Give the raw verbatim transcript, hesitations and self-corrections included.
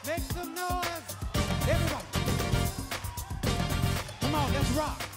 Make some noise. Everybody. Come on, let's rock.